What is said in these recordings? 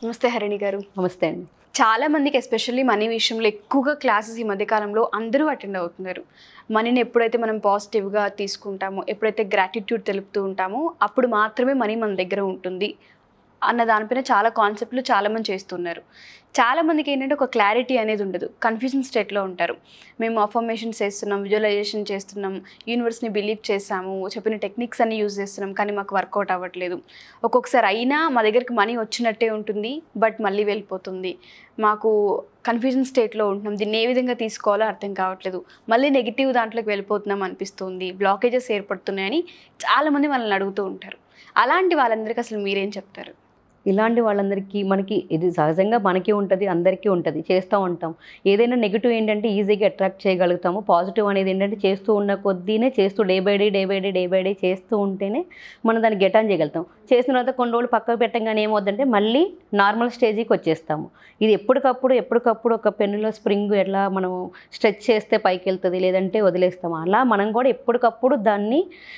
నమస్తే హరిణి గారు. నమస్తే అండి. చాలా మందికి ఎస్పెషల్లీ మనీ విషయంలో ఎక్కువగా క్లాసెస్ ఈ మధ్య కాలంలో అందరూ అటెండ్ అవుతున్నారు. మనీని ఎప్పుడైతే మనం పాజిటివ్గా తీసుకుంటామో, ఎప్పుడైతే గ్రాటిట్యూడ్ తెలుపుతూ ఉంటామో అప్పుడు మాత్రమే మనీ మన దగ్గర ఉంటుంది అన్న దానిపైన చాలా కాన్సెప్ట్లు చాలామంది చేస్తున్నారు. చాలామందికి ఏంటంటే ఒక క్లారిటీ అనేది ఉండదు, కన్ఫ్యూజన్ స్టేట్లో ఉంటారు. మేము అఫర్మేషన్స్ చేస్తున్నాం, విజువలైజేషన్ చేస్తున్నాం, యూనివర్స్ని బిలీవ్ చేసాము, చెప్పిన టెక్నిక్స్ అన్ని యూజ్ చేస్తున్నాం, కానీ మాకు వర్కౌట్ అవ్వట్లేదు. ఒక్కొక్కసారి అయినా మా దగ్గరికి మనీ వచ్చినట్టే ఉంటుంది, బట్ మళ్ళీ వెళ్ళిపోతుంది. మాకు కన్ఫ్యూజన్ స్టేట్లో ఉంటున్నాం, దీన్ని ఏ విధంగా తీసుకోవాలో అర్థం కావట్లేదు, మళ్ళీ నెగిటివ్ దాంట్లోకి వెళ్ళిపోతున్నాం అనిపిస్తుంది, బ్లాకేజెస్ ఏర్పడుతున్నాయని చాలామంది మనల్ని అడుగుతూ ఉంటారు. అలాంటి వాళ్ళందరికీ అసలు మీరేం చెప్తారు? ఇలాంటి వాళ్ళందరికీ మనకి ఇది సహజంగా మనకి ఉంటుంది, అందరికీ ఉంటుంది, చేస్తూ ఉంటాం. ఏదైనా నెగిటివ్ ఏంటంటే ఈజీగా అట్రాక్ట్ చేయగలుగుతాము. పాజిటివ్ అనేది ఏంటంటే చేస్తూ ఉన్న కొద్దీనే చేస్తూ డే బై డే చేస్తూ ఉంటేనే మనం దాన్ని గెట్ ఆన్ చేయగలుగుతాం. చేసిన తర్వాత కొన్ని రోజులు పక్కకు పెట్టంగానే ఏమవుతుందంటే మళ్ళీ నార్మల్ స్టేజ్కి వచ్చేస్తాము. ఇది ఎప్పటికప్పుడు ఒక పెన్నులో స్ప్రింగ్ ఎట్లా మనం స్ట్రెచ్ చేస్తే పైకి వెళ్తుంది, లేదంటే వదిలేస్తాము. అలా మనం కూడా ఎప్పటికప్పుడు దాన్ని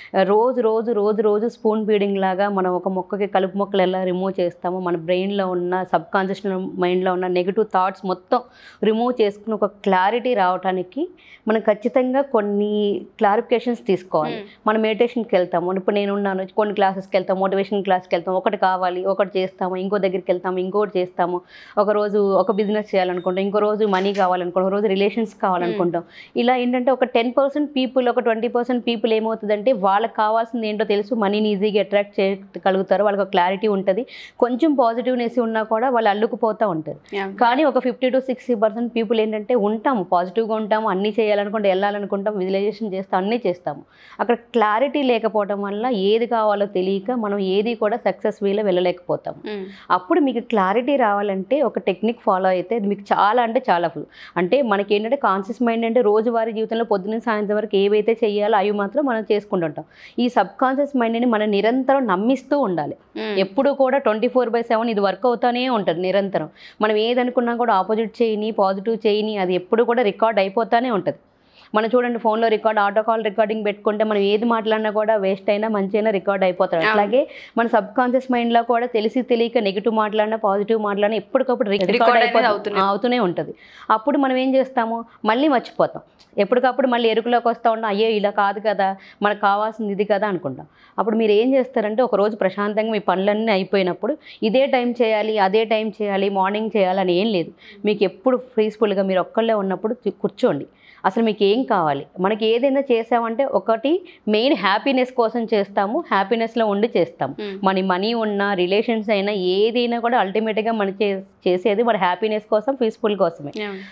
రోజు స్పూన్ ఫీడింగ్ లాగా మనం ఒక మొక్కకి కలుపు మొక్కలు ఎలా రిమూవ్ చేస్తాము, మన బ్రెయిన్లో ఉన్న సబ్ కాన్షియస్ మైండ్లో ఉన్న నెగిటివ్ థాట్స్ మొత్తం రిమూవ్ చేసుకుని ఒక క్లారిటీ రావడానికి మనం ఖచ్చితంగా కొన్ని క్లారిఫికేషన్స్ తీసుకోవాలి. మనం మెడిటేషన్కి వెళ్తాము, ఇప్పుడు నేనున్నాను, కొన్ని క్లాసెస్కి వెళ్తాము, మోటివేషన్ క్లాస్కి వెళ్తాము, ఒకటి కావాలి ఒకటి చేస్తాము, ఇంకో దగ్గరికి వెళ్తాము ఇంకోటి చేస్తాము, ఒకరోజు ఒక బిజినెస్ చేయాలనుకుంటాం, ఇంకో రోజు మనీ కావాలనుకుంటాం, ఒక రోజు రిలేషన్స్ కావాలనుకుంటాం. ఇలా ఏంటంటే ఒక 10% పీపుల్, ఒక 20% పీపుల్ ఏమవుతుందంటే వాళ్ళకి కావాల్సింది ఏంటో తెలుసు, మనీని ఈజీగా అట్రాక్ట్ చేయగలుగుతారు, వాళ్ళకి క్లారిటీ ఉంటుంది, కొంచెం పాజిటివ్నెస్ ఉన్నా కూడా వాళ్ళు అల్లుకుపోతూ ఉంటారు. కానీ ఒక 50 to 60% పీపుల్ ఏంటంటే ఉంటాము, పాజిటివ్గా ఉంటాము, అన్నీ చేయాలనుకుంటాం, వెళ్ళాలనుకుంటాం, విజువలైజేషన్ చేస్తాం, అన్నీ చేస్తాము. అక్కడ క్లారిటీ లేకపోవడం వల్ల ఏది కావాలో తెలియక మనం ఏది కూడా సక్సెస్ వేలో వెళ్ళలేకపోతాము. అప్పుడు మీకు క్లారిటీ రావాలంటే ఒక టెక్నిక్ ఫాలో అయితే అది మీకు చాలా అంటే చాలా అంటే మనకి ఏంటంటే కాన్షియస్ మైండ్ అంటే రోజువారీ జీవితంలో పొద్దున్న సాయంత్రం వరకు ఏవైతే చేయాలో అవి మాత్రం మనం చేసుకుంటుంటాం. ఈ సబ్ కాన్షియస్ మైండ్ని మనం నిరంతరం నమ్మిస్తూ ఉండాలి. ఎప్పుడు కూడా 24/7 ఇది వర్క్ అవుతానే ఉంటుంది నిరంతరం. మనం ఏదనుకున్నా కూడా ఆపోజిట్ చేయని, పాజిటివ్ చేయని, అది ఎప్పుడు కూడా రికార్డ్ అయిపోతానే ఉంటుంది. మనం చూడండి ఫోన్లో ఆటో కాల్ రికార్డింగ్ పెట్టుకుంటే మనం ఏది మాట్లాడినా కూడా వేస్ట్ అయినా మంచి అయినా రికార్డ్ అయిపోతాడు. అట్లాగే మన సబ్ కాన్షియస్ మైండ్లో కూడా తెలియక నెగిటివ్ మాట్లాడినా పాజిటివ్ మాట్లాడినా ఎప్పటికప్పుడు రికార్డ్ అవుతూనే ఉంటుంది. అప్పుడు మనం ఏం చేస్తాము, మళ్ళీ మర్చిపోతాం. ఎప్పటికప్పుడు మళ్ళీ ఎరుకులోకి వస్తూ ఉంటాం, అయ్యో ఇలా కాదు కదా, మనకు కావాల్సింది ఇది కదా అనుకుంటాం. అప్పుడు మీరు ఏం చేస్తారంటే ఒకరోజు ప్రశాంతంగా మీ పనులన్నీ అయిపోయినప్పుడు ఇదే టైం చేయాలి, అదే టైం చేయాలి, మార్నింగ్ చేయాలని ఏం లేదు. మీకు ఎప్పుడు పీస్ఫుల్గా మీరు ఒక్కళ్ళే ఉన్నప్పుడు కూర్చోండి. అసలు మీకు ఏం కావాలి, మనకి ఏదైనా చేసామంటే ఒకటి మెయిన్ హ్యాపీనెస్ కోసం చేస్తాము, హ్యాపీనెస్లో ఉండి చేస్తాము. మనీ ఉన్నా రిలేషన్స్ అయినా ఏదైనా కూడా అల్టిమేట్గా మనం చేసేది మన హ్యాపీనెస్ కోసం, పీస్ఫుల్ కోసమే.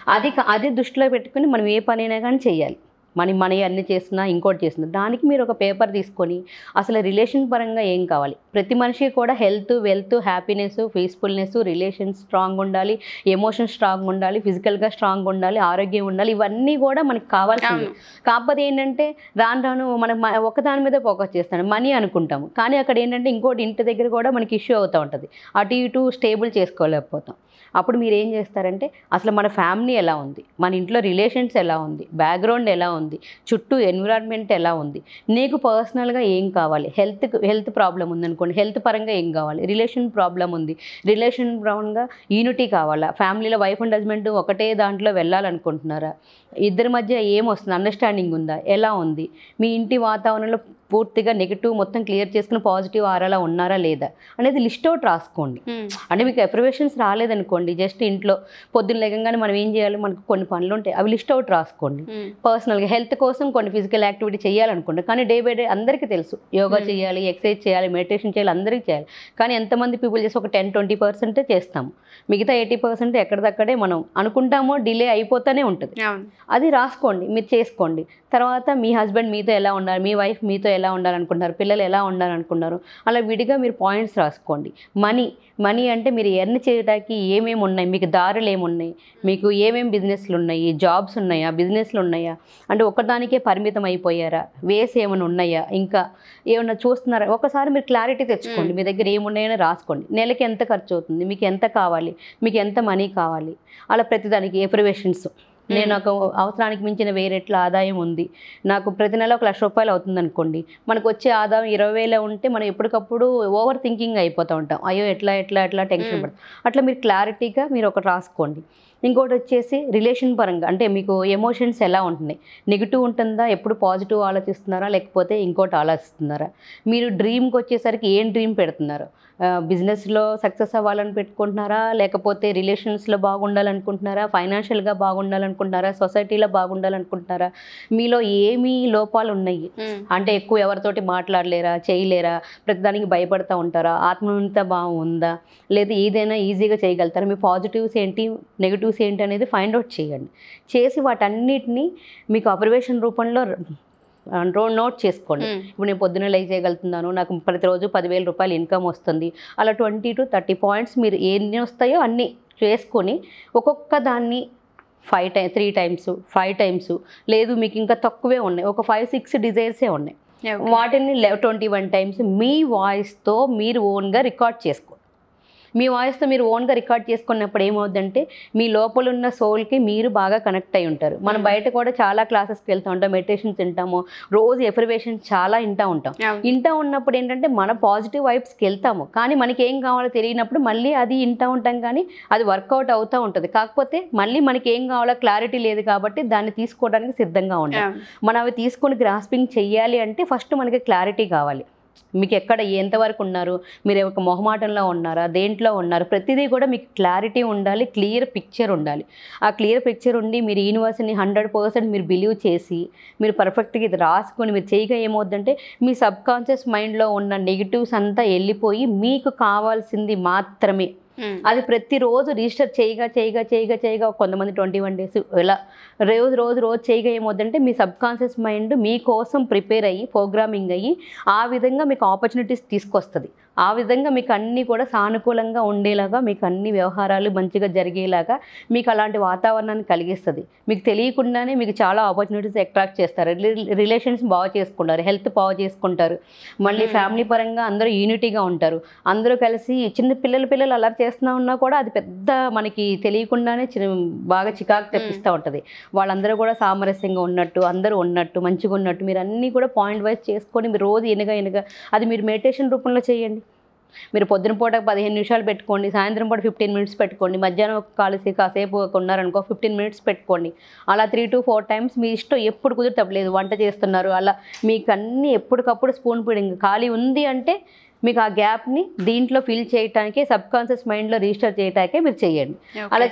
అది దృష్టిలో పెట్టుకుని మనం ఏ పనైనా కానీ చేయాలి. మనీ అన్ని చేసినా ఇంకోటి చేసినా దానికి మీరు ఒక పేపర్ తీసుకొని అసలు రిలేషన్ పరంగా ఏం కావాలి, ప్రతి మనిషికి కూడా health, wealth, happiness, peacefulness, relations strong ఉండాలి, ఎమోషన్స్ స్ట్రాంగ్ ఉండాలి, ఫిజికల్గా స్ట్రాంగ్ ఉండాలి, ఆరోగ్యం ఉండాలి, ఇవన్నీ కూడా మనకి కావాల్సింది. కాకపోతే ఏంటంటే రాను మనం ఒకదాని మీద ఫోకస్ చేస్తాం, మనీ అనుకుంటాము, కానీ అక్కడ ఏంటంటే ఇంకోటి ఇంటి దగ్గర కూడా మనకి ఇష్యూ అవుతూ ఉంటుంది, అటు ఇటు స్టేబుల్ చేసుకోలేకపోతాం. అప్పుడు మీరు ఏం చేస్తారంటే అసలు మన ఫ్యామిలీ ఎలా ఉంది, మన ఇంట్లో రిలేషన్స్ ఎలా ఉంది, బ్యాక్గ్రౌండ్ ఎలా ఉంది, చుట్టూ ఎన్విరాన్మెంట్ ఎలా ఉంది, నీకు పర్సనల్గా ఏం కావాలి, హెల్త్ ప్రాబ్లం ఉందనుకోండి, హెల్త్ పరంగా ఏం కావాలి, రిలేషన్ ప్రాబ్లం ఉంది, రిలేషన్ పరంగా యూనిటీ కావాలా, ఫ్యామిలీలో వైఫ్ అండ్ హస్బెండ్ ఒకటే దాంట్లో వెళ్ళాలనుకుంటున్నారా, ఇద్దరి మధ్య ఏమొస్తుంది, అండర్స్టాండింగ్ ఉందా, ఎలా ఉంది, మీ ఇంటి వాతావరణంలో పూర్తిగా నెగిటివ్ మొత్తం క్లియర్ చేసుకుని పాజిటివ్ ఆరాలా ఉన్నారా లేదా అనేది లిస్ట్ అవుట్ రాసుకోండి. అంటే మీకు అప్రివేషన్స్ రాలేదనుకోండి, జస్ట్ ఇంట్లో పొద్దున్న లేకంగానే మనం ఏం చేయాలి, మనకు కొన్ని పనులు ఉంటాయి, అవి లిస్ట్ అవుట్ రాసుకోండి. పర్సనల్గా హెల్త్ కోసం కొన్ని ఫిజికల్ యాక్టివిటీ చేయాలనుకోండి, కానీ డే బై డే అందరికీ తెలుసు యోగా చేయాలి, ఎక్సర్సైజ్ చేయాలి, మెడిటేషన్ చేయాలి, అందరికీ చేయాలి, కానీ ఎంతమంది పీపుల్ చేసి ఒక 10-20% చేస్తాము, మిగతా 80% ఎక్కడిదక్కడే మనం అనుకుంటామో డిలే అయిపోతూనే ఉంటుంది. అది రాసుకోండి, మీరు చేసుకోండి. తర్వాత మీ హస్బెండ్ మీతో ఎలా ఉండాలి, మీ వైఫ్ మీతో ఎలా ఉండాలనుకుంటున్నారు, పిల్లలు ఎలా ఉండాలనుకుంటున్నారు, అలా విడిగా మీరు పాయింట్స్ రాసుకోండి. మనీ అంటే మీరు ఎర్న్ చేయడానికి ఏమేమి ఉన్నాయి, మీకు దారులు ఏమున్నాయి, మీకు ఏమేమి బిజినెస్లు ఉన్నాయి, జాబ్స్ ఉన్నాయా, బిజినెస్లు ఉన్నాయా, అంటే ఒకదానికే పరిమితం అయిపోయారా, వేస్ ఏమైనా ఉన్నాయా, ఇంకా ఏమన్నా చూస్తున్నారా, ఒకసారి మీరు క్లారిటీ తెచ్చుకోండి, మీ దగ్గర ఏమున్నాయని రాసుకోండి. నెలకి ఎంత ఖర్చు అవుతుంది, మీకు ఎంత కావాలి, మీకు ఎంత మనీ కావాలి, అలా ప్రతిదానికి ఎప్రివేషన్స్ నేను నాకు అవసరానికి మించిన వేరేట్ల ఆదాయం ఉంది, నాకు ప్రతి నెల 1,00,000 రూపాయలు అవుతుంది అనుకోండి, మనకు వచ్చే ఆదాయం 20,000 ఉంటే మనం ఎప్పటికప్పుడు ఓవర్ థింకింగ్ అయిపోతూ ఉంటాం. అయ్యో ఎట్లా ఎట్లా ఎట్లా టెన్షన్ పడతాం. అట్లా మీరు క్లారిటీగా మీరు ఒకటి రాసుకోండి. ఇంకోటి వచ్చేసి రిలేషన్ పరంగా, అంటే మీకు ఎమోషన్స్ ఎలా ఉంటున్నాయి, నెగిటివ్ ఉంటుందా, ఎప్పుడు పాజిటివ్ ఆలోచిస్తున్నారా, లేకపోతే ఇంకోటి ఆలోచిస్తున్నారా, మీరు డ్రీమ్కి వచ్చేసరికి ఏం డ్రీమ్ పెడుతున్నారు, బిజినెస్లో సక్సెస్ అవ్వాలని పెట్టుకుంటున్నారా, లేకపోతే రిలేషన్స్లో బాగుండాలనుకుంటున్నారా, ఫైనాన్షియల్గా బాగుండాలనుకుంటున్నారా, సొసైటీలో బాగుండాలనుకుంటున్నారా, మీలో ఏమీ లోపాలు ఉన్నాయి, అంటే ఎక్కువ ఎవరితోటి మాట్లాడలేరా, చేయలేరా, ప్రతిదానికి భయపడతా ఉంటారా, ఆత్మీయత బాగుందా, లేదా ఏదైనా ఈజీగా చేయగలుగుతారా, మీ పాజిటివ్స్ ఏంటి నెగిటివ్స్ ఏంటి అనేది ఫైండ్ అవుట్ చేయండి. చేసి వాటన్నిటిని మీకు అబ్జర్వేషన్ రూపంలో నోట్ చేసుకోండి. ఇప్పుడు నేను పొద్దున్న లైక్ చేయగలుగుతున్నాను, నాకు ప్రతిరోజు 10,000 రూపాయలు ఇన్కమ్ వస్తుంది, అలా 20 to 30 పాయింట్స్ మీరు ఎన్ని వస్తాయో అన్నీ చేసుకొని ఒక్కొక్క దాన్ని 3 times 5 times, లేదు మీకు ఇంకా తక్కువే ఉన్నాయి, ఒక 5-6 డిజైర్సే ఉన్నాయి, వాటిని 21 times మీ వాయిస్తో మీరు ఓన్గా రికార్డ్ చేసుకోండి. మీ వాయిస్తో మీరు ఓన్గా రికార్డ్ చేసుకున్నప్పుడు ఏమవుతుందంటే మీ లోపల ఉన్న సోల్కి మీరు బాగా కనెక్ట్ అయి ఉంటారు. మనం బయట కూడా చాలా క్లాసెస్కి వెళ్తూ ఉంటాం, మెడిటేషన్స్ వింటాము, రోజు ఎఫర్మేషన్స్ చాలా వింటూ ఉన్నప్పుడు ఏంటంటే మన పాజిటివ్ వైబ్స్కి వెళ్తాము, కానీ మనకి ఏం కావాలో తెలియనప్పుడు మళ్ళీ అది వింటూ ఉంటాం, కానీ అది వర్కౌట్ అవుతూ ఉంటుంది. కాకపోతే మళ్ళీ మనకి ఏం కావాలో క్లారిటీ లేదు కాబట్టి దాన్ని తీసుకోవడానికి సిద్ధంగా ఉంటాం. మనం అవి తీసుకొని గ్రాస్పింగ్ చెయ్యాలి అంటే ఫస్ట్ మనకి క్లారిటీ కావాలి. మీకు ఎక్కడ ఎంతవరకు ఉన్నారు, మీరు ఒక మొహమాటంలో ఉన్నారా, దేంట్లో ఉన్నారు, ప్రతిదీ కూడా మీకు క్లారిటీ ఉండాలి, క్లియర్ పిక్చర్ ఉండాలి. ఆ క్లియర్ పిక్చర్ ఉండి మీరు యూనివర్స్ని 100% మీరు బిలీవ్ చేసి మీరు పర్ఫెక్ట్గా ఇది రాసుకొని మీరు చేయగా ఏమవుతుందంటే మీ సబ్కాన్షియస్ మైండ్లో ఉన్న నెగిటివ్స్ అంతా వెళ్ళిపోయి మీకు కావాల్సింది మాత్రమే అది ప్రతిరోజు రిజిస్టర్ చేయగా కొంతమంది 21 days ఇలా రోజు చేయగా ఏమవుతుందంటే మీ సబ్కాన్షియస్ మైండ్ మీకోసం ప్రిపేర్ అయ్యి ప్రోగ్రామింగ్ అయ్యి ఆ విధంగా మీకు ఆపర్చునిటీస్ తీసుకొస్తుంది. ఆ విధంగా మీకు అన్నీ కూడా సానుకూలంగా ఉండేలాగా, మీకు అన్ని వ్యవహారాలు మంచిగా జరిగేలాగా మీకు అలాంటి వాతావరణాన్ని కలిగిస్తుంది. మీకు తెలియకుండానే మీకు చాలా ఆపర్చునిటీస్ అట్రాక్ట్ చేస్తారు, రిలేషన్స్ బాగా చేసుకుంటారు, హెల్త్ బాగా చేసుకుంటారు, మళ్ళీ ఫ్యామిలీ పరంగా అందరూ యూనిటీగా ఉంటారు, అందరూ కలిసి చిన్న పిల్లలు అలా చేస్తున్నా ఉన్నా కూడా అది పెద్ద మనకి తెలియకుండానే బాగా చికాకు తెప్పిస్తూ ఉంటుంది. వాళ్ళందరూ కూడా సామరస్యంగా ఉన్నట్టు, అందరూ ఉన్నట్టు, మంచిగా ఉన్నట్టు మీరు అన్నీ కూడా పాయింట్ వైజ్ చేసుకొని మీరు రోజు ఎనగా అది మీరు మెడిటేషన్ రూపంలో చేయండి. మీరు పొద్దున పూట 15 నిమిషాలు పెట్టుకోండి, సాయంత్రం పూట 15 minutes పెట్టుకోండి, మధ్యాహ్నం కాసేపు ఉన్నారనుకో 15 minutes పెట్టుకోండి. అలా 3 to 4 times మీ ఇష్టం, ఎప్పుడు కుదిరితలేదు వంట చేస్తున్నారు అలా మీకు అన్నీ ఎప్పటికప్పుడు స్పూన్ ఫీడింగ్ ఖాళీ ఉంది అంటే మీకు ఆ గ్యాప్ని దీంట్లో ఫిల్ చేయటానికి సబ్కాన్షియస్ మైండ్లో రిజిస్టర్ చేయటానికే మీరు చేయండి. అలా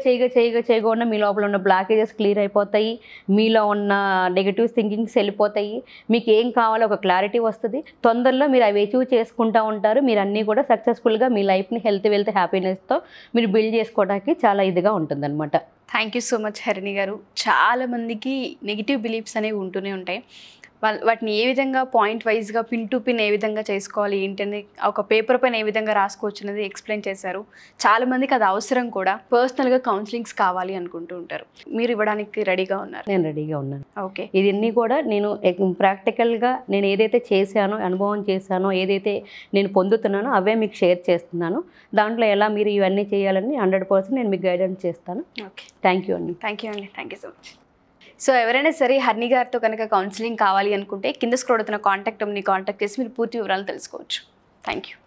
చేయగా ఉన్న మీ లోపల ఉన్న బ్లాకేజెస్ క్లియర్ అయిపోతాయి, మీలో ఉన్న నెగిటివ్ థింకింగ్స్ వెళ్ళిపోతాయి, మీకు ఏం కావాలో ఒక క్లారిటీ వస్తుంది. తొందరలో మీరు అవి అచీవ్ చేసుకుంటూ ఉంటారు. మీరు అన్నీ కూడా సక్సెస్ఫుల్గా మీ లైఫ్ని హెల్త్ హ్యాపీనెస్తో మీరు బిల్డ్ చేసుకోవడానికి చాలా ఇదిగా ఉంటుందన్నమాట. Thank you so much Harini గారు. చాలామందికి నెగిటివ్ బిలీఫ్స్ అనేవి ఉంటూనే ఉంటాయి. వాటిని ఏ విధంగా పాయింట్ వైజ్గా పిన్ టు పిన్ ఏ విధంగా చేసుకోవాలి ఏంటని ఒక పేపర్ పైన ఏ విధంగా రాసుకోవచ్చు అనేది ఎక్స్ప్లెయిన్ చేశారు. చాలామందికి అది అవసరం కూడా. పర్సనల్గా కౌన్సిలింగ్స్ కావాలి అనుకుంటూ ఉంటారు, మీరు ఇవ్వడానికి రెడీగా ఉన్నారు? నేను రెడీగా ఉన్నాను. ఓకే, ఇవన్నీ కూడా నేను ప్రాక్టికల్గా నేను ఏదైతే చేశానో, అనుభవం చేశానో, ఏదైతే నేను పొందుతున్నానో అవే మీకు షేర్ చేస్తున్నాను. దాంట్లో ఎలా మీరు ఇవన్నీ చేయాలని 100% నేను మీకు గైడెన్స్ చేస్తాను. ఓకే, థ్యాంక్ యూ అండి. Thank you so much. So ఎవరైనా సరే హరిణి గారితో కనుక కౌన్సిలింగ్ కావాలి అనుకుంటే కింద స్క్రోల్ అవుతున్న కాంటాక్ట్ చేసి మీరు పూర్తి వివరాలు తెలుసుకోవచ్చు. Thank you.